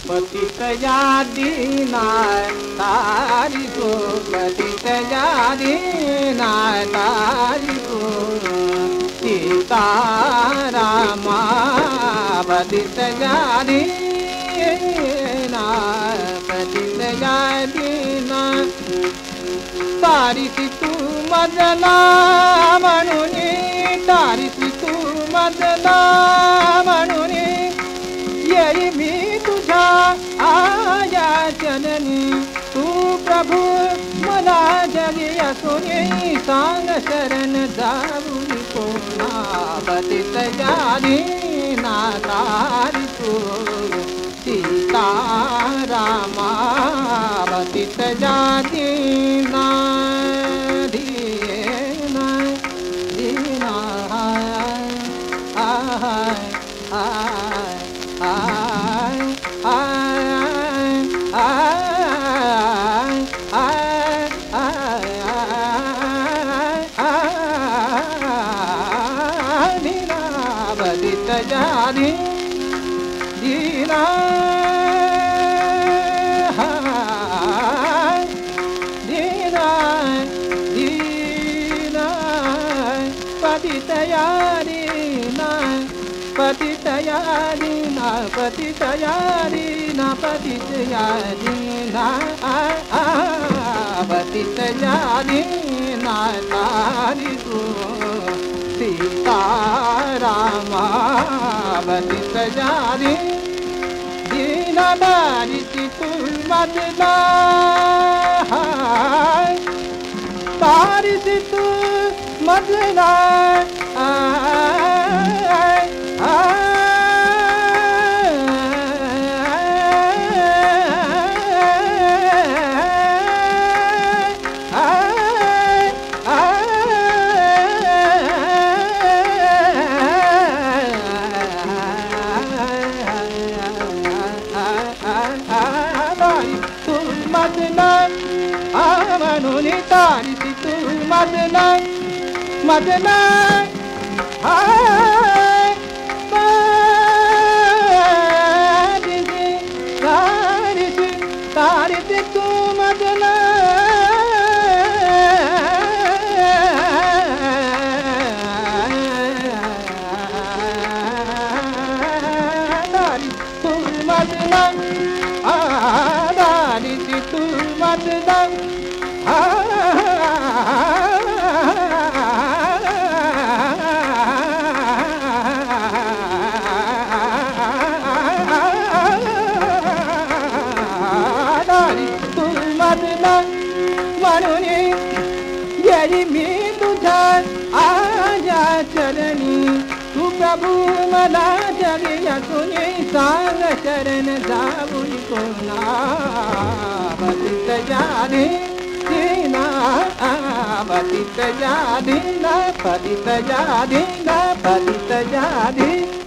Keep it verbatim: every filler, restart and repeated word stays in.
पतित दीनाय तारी को पतित दीनाय तारी को सीता रामा पतित दीनाय पतित दीनाय तारी तू मदना मनुनी तारी तू मदना मनुनी यही मी तुझा आया जननी तू प्रभु मला जगी असुनी सांग शरण जाऊनी कोणा पतित दीना तारी तू सीता रामा पतित दीना दीना दीना आय आय आय आय आय दीना पतित जानी दीना दीना दीना पतित दीना पतित दीना पतित दीना पतित दीना पतित दीना तारी को सीता रामा पतित जानी दीना तारी तू मदना तारी तू मदना मदना मनुनी तारी तू मदना मदना तारी तारी तू मदना तारी तू मदना तारी तू मदना मदना मनुनी यही मी तुझा आया चरणी तू प्रभु मला जगी असुनी सांग शरण जाऊनी कोणा पतित दीना पतित दीना पतित दीना पतित दीना